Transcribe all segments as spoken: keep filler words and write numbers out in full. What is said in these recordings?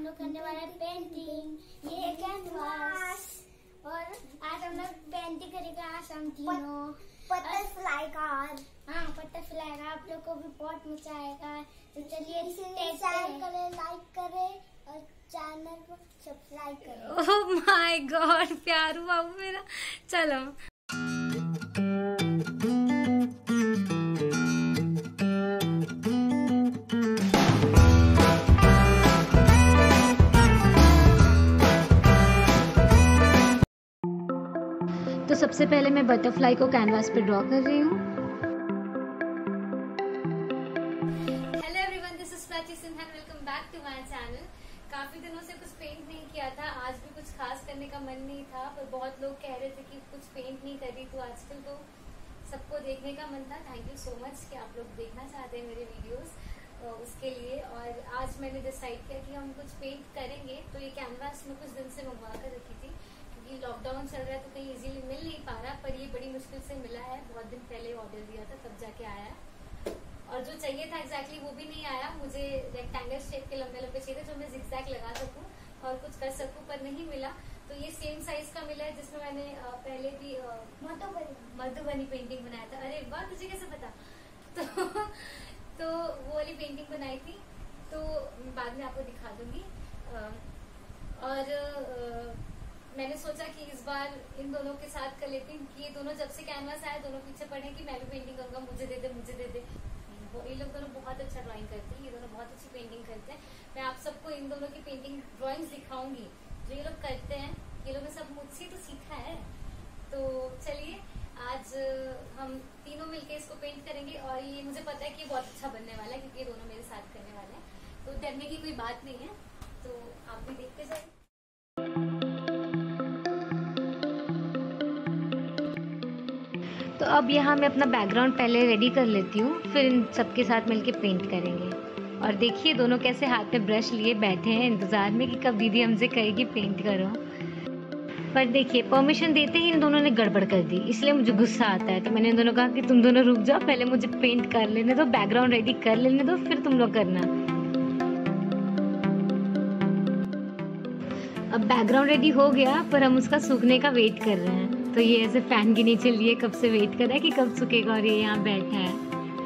लोग करने वाले हैं पेंटिंग। ये कैनवास और आज हम लोग पेंटिंग करेंगे। आज हम तीनों बटरफ्लाई का हाँ बटरफ्लाई का आप लोग को भी बहुत मजा आएगा। तो चलिए शेयर करें, लाइक करें और चैनल को सब्सक्राइब करें। ओह माय गॉड, प्यारू बाबू मेरा। चलो तो सबसे पहले मैं बटरफ्लाई को कैनवास पे ड्रॉ कर रही हूँ। Hello everyone, this is Prachi Sinha, welcome back to my channel. काफी दिनों से कुछ पेंट नहीं किया था, आज भी कुछ खास करने का मन नहीं था, पर बहुत लोग कह रहे थे कि कुछ पेंट नहीं करी, तो आजकल तो सबको देखने का मन था। थैंक यू सो मच कि आप लोग देखना चाहते हैं मेरे वीडियोस, उसके लिए। और आज मैंने डिसाइड किया कि हम कुछ पेंट करेंगे। तो ये कैनवास में कुछ दिन से मंगवा कर रखी थी क्योंकि लॉकडाउन चल रहा है तो कहीं इजीली मिल नहीं पा रहा, पर ये बड़ी मुश्किल से मिला है। बहुत दिन पहले ऑर्डर दिया था तब जाके आया है, और जो चाहिए था एग्जैक्टली वो भी नहीं आया। मुझे रेक्टेंगल शेप के लंबे लंबे चाहिए थे जो मैं जिगजैग लगा सकूं और कुछ कर सकूं, पर नहीं मिला। तो ये सेम साइज का मिला है जिसमें मैंने पहले भी मधुबनी पेंटिंग बनाया था। अरे वाह, तुझे कैसे पता? तो तो वो वाली पेंटिंग बनाई थी, तो बाद में आपको दिखा दूंगी। और मैंने सोचा कि इस बार इन दोनों के साथ कर लेती हूँ कि ये दोनों जब से कैनवास आया दोनों पीछे पड़े कि मैं भी पेंटिंग करूंगा, मुझे दे दे मुझे दे दे। ये लोग दोनों बहुत अच्छा ड्राइंग करते हैं, ये दोनों बहुत अच्छी पेंटिंग करते हैं। मैं आप सबको इन दोनों की पेंटिंग ड्राइंग्स दिखाऊंगी जो ये लोग करते हैं। ये लोग ने सब मुझसे तो सीखा है। तो चलिए आज हम तीनों मिलके इसको पेंट करेंगे, और ये मुझे पता है कि बहुत अच्छा बनने वाला है क्योंकि ये दोनों मेरे साथ करने वाले हैं, तो डरने की कोई बात नहीं है। तो आप भी देखते जाइए। तो अब यहाँ मैं अपना बैकग्राउंड पहले रेडी कर लेती हूँ, फिर इन सबके साथ मिलके पेंट करेंगे। और देखिए दोनों कैसे हाथ में ब्रश लिए बैठे हैं इंतजार में कि कब दीदी हमसे कहेगी पेंट करो। पर देखिए परमिशन देते ही इन दोनों ने गड़बड़ कर दी, इसलिए मुझे गुस्सा आता है। तो मैंने इन दोनों कहा कि तुम दोनों रुक जाओ, पहले मुझे पेंट कर लेने दो, बैकग्राउंड रेडी कर लेने दो, फिर तुम लोग करना। अब बैकग्राउंड रेडी हो गया, पर हम उसका सूखने का वेट कर रहे हैं। तो ये ऐसे फैन के नीचे लिए कब से वेट कर रहा है कि कब सूखेगा, और ये यहाँ बैठा है।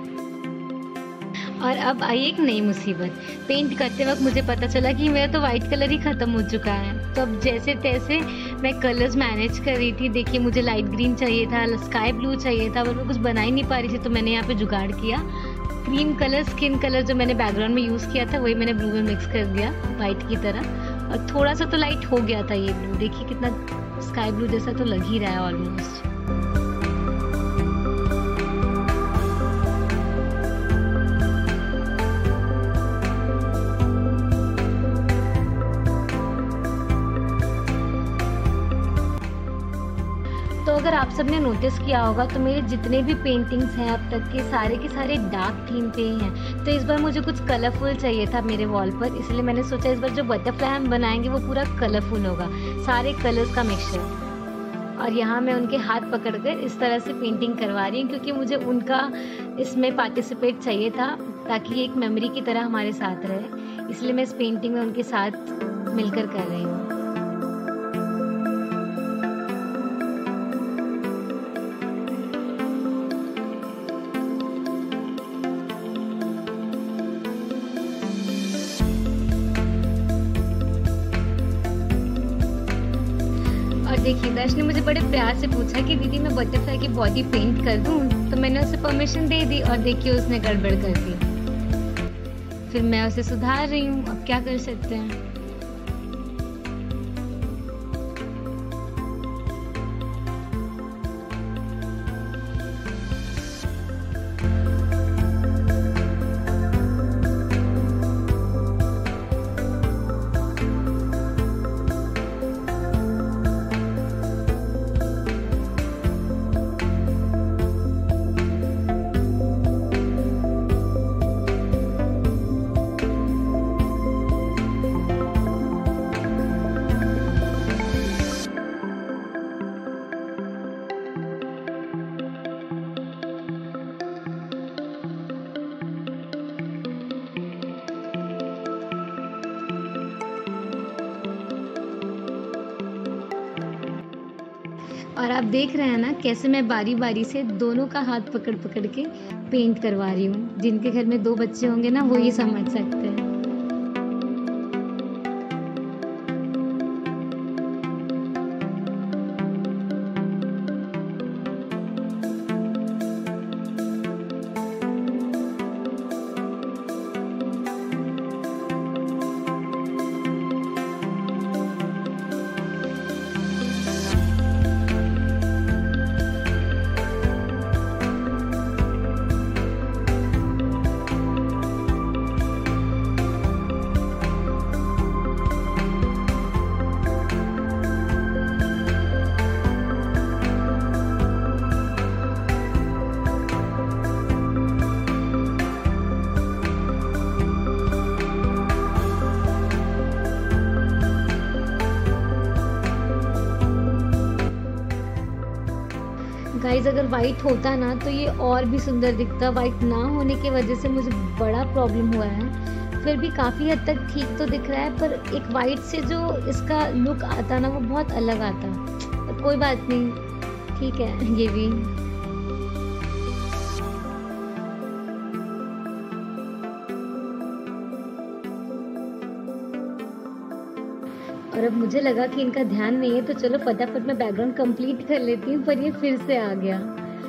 और अब आई एक नई मुसीबत। पेंट करते वक्त मुझे पता चला कि मेरा तो वाइट कलर ही खत्म हो चुका है। तो अब जैसे तैसे मैं कलर्स मैनेज कर रही थी। देखिए मुझे लाइट ग्रीन चाहिए था, स्काई ब्लू चाहिए था, पर मैं कुछ बना ही नहीं पा रही थी। तो मैंने यहाँ पे जुगाड़ किया, क्रीम कलर स्किन कलर जो मैंने बैकग्राउंड में यूज़ किया था वही मैंने ब्लू में मिक्स कर दिया वाइट की तरह, और थोड़ा सा तो लाइट हो गया था ये ब्लू। देखिए कितना स्काई ब्लू जैसा तो लग ही रहा है ऑलमोस्ट। तो अगर आप सबने नोटिस किया होगा तो मेरे जितने भी पेंटिंग्स हैं अब तक के सारे के सारे डार्क थीम पे ही हैं। तो इस बार मुझे कुछ कलरफुल चाहिए था मेरे वॉल पर, इसलिए मैंने सोचा इस बार जो बटरफ्लाई हम बनाएंगे वो पूरा कलरफुल होगा, सारे कलर्स का मिक्सचर। और यहाँ मैं उनके हाथ पकड़कर इस तरह से पेंटिंग करवा रही हूँ क्योंकि मुझे उनका इसमें पार्टिसिपेट चाहिए था ताकि ये एक मेमोरी की तरह हमारे साथ रहे, इसलिए मैं इस पेंटिंग में उनके साथ मिलकर कर रही हूँ। देखिए दर्श ने मुझे बड़े प्यार से पूछा कि दीदी मैं बटरफ्लाई की बॉडी पेंट कर दूं, तो मैंने उसे परमिशन दे दी, और देखिए उसने गड़बड़ कर दी। फिर मैं उसे सुधार रही हूँ, अब क्या कर सकते हैं। और आप देख रहे हैं ना कैसे मैं बारी बारी से दोनों का हाथ पकड़ पकड़ के पेंट करवा रही हूँ। जिनके घर में दो बच्चे होंगे ना वो ये समझ सकते हैं। गाइस अगर वाइट होता ना तो ये और भी सुंदर दिखता। वाइट ना होने की वजह से मुझे बड़ा प्रॉब्लम हुआ है। फिर भी काफ़ी हद तक ठीक तो दिख रहा है, पर एक वाइट से जो इसका लुक आता ना वो बहुत अलग आता। पर कोई बात नहीं, ठीक है ये भी। और अब मुझे लगा कि इनका ध्यान नहीं है तो चलो फटाफट मैं बैकग्राउंड कंप्लीट कर लेती हूँ, पर ये फिर से आ गया।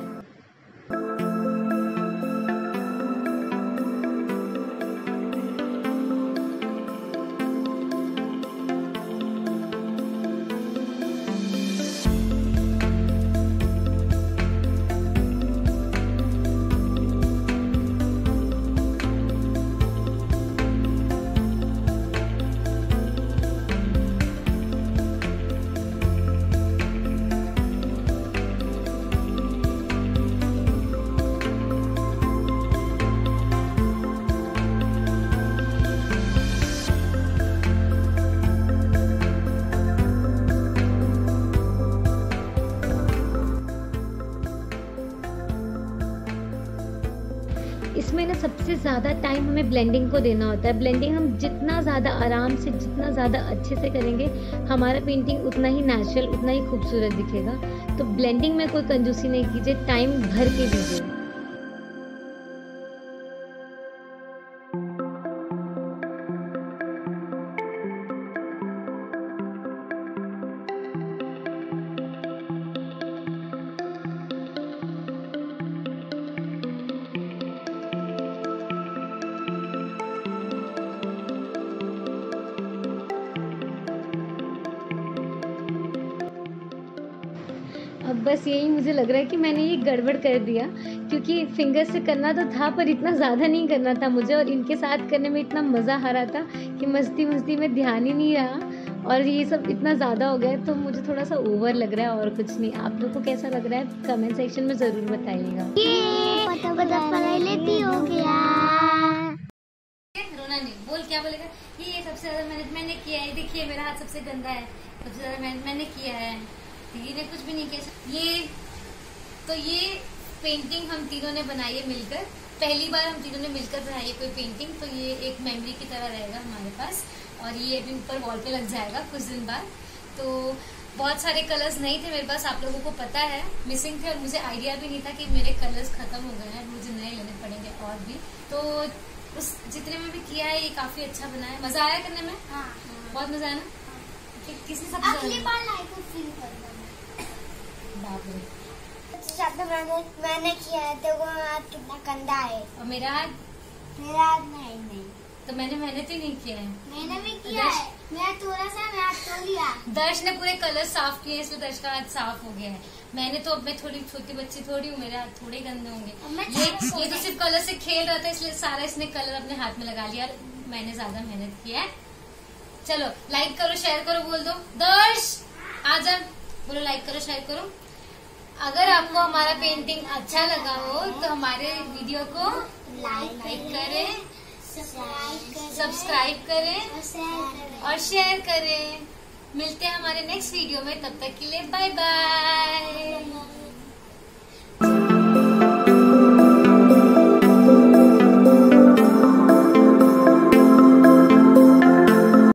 इसमें ना सबसे ज़्यादा टाइम हमें ब्लेंडिंग को देना होता है। ब्लेंडिंग हम जितना ज़्यादा आराम से, जितना ज़्यादा अच्छे से करेंगे, हमारा पेंटिंग उतना ही नेचुरल, उतना ही खूबसूरत दिखेगा। तो ब्लेंडिंग में कोई कंजूसी नहीं कीजिए, टाइम भर के दीजिए। अब बस यही मुझे लग रहा है कि मैंने ये गड़बड़ कर दिया, क्योंकि फिंगर से करना तो था पर इतना ज़्यादा नहीं करना था मुझे, और इनके साथ करने में इतना मज़ा आ रहा था कि मस्ती मस्ती में ध्यान ही नहीं रहा और ये सब इतना ज़्यादा हो गया। तो मुझे थोड़ा सा ओवर लग रहा है और कुछ नहीं। आप लोग को कैसा लग रहा है कमेंट सेक्शन में ज़रूर बताइएगा। रोना नहीं, बोल क्या बोलेगा? ये सबसे ज़्यादा मेहनत मैंने किया है, देखिए मेरा हाथ सबसे गंदा है, सबसे ज़्यादा मेहनत मैंने किया है। दीदी ने कुछ भी नहीं किया। ये तो ये पेंटिंग हम तीनों ने बनाई है मिलकर। पहली बार हम तीनों ने मिलकर बनाई है कोई पेंटिंग, तो ये एक मेमोरी की तरह रहेगा हमारे पास। और ये अभी ऊपर वॉल पे लग जाएगा कुछ दिन बाद। तो बहुत सारे कलर्स नहीं थे मेरे पास, आप लोगों को पता है, मिसिंग थे, और मुझे आइडिया भी नहीं था कि मेरे कलर्स खत्म हो गए हैं, मुझे नए लेने पड़ेंगे और भी। तो उस जितने में भी किया है ये काफी अच्छा बना है। मजा आया करने में? हाँ, बहुत मजा आया ना। किसने सबसे ज्यादा मैंने मैंने किया है, तो वो हाथ कितना गंदा है। और मेरा हाथ मेरा हाथ नहीं नहीं तो मैंने मेहनत ही नहीं किया है। मैंने भी किया है, मैं थोड़ा सा मैं हाथ धो लिया। दर्श ने पूरे कलर साफ किए, इसलिए दर्श का हाथ साफ हो गया है। मैंने तो अब मैं थोड़ी छोटी बच्ची थोड़ी हूँ, मेरे हाथ थोड़े गंदे होंगे। ये ये तो सिर्फ कलर से खेल रहा था, इसलिए सारा इसने कलर अपने हाथ में लगा लिया। मैंने ज्यादा मेहनत किया है। चलो लाइक करो, शेयर करो, बोल दो दर्श आजा, बोलो लाइक करो, शेयर करो। अगर आपको हमारा पेंटिंग अच्छा लगा हो तो हमारे वीडियो को लाइक करें, सब्सक्राइब करें और शेयर करें। मिलते हैं हमारे नेक्स्ट वीडियो में, तब तक के लिए बाय बाय।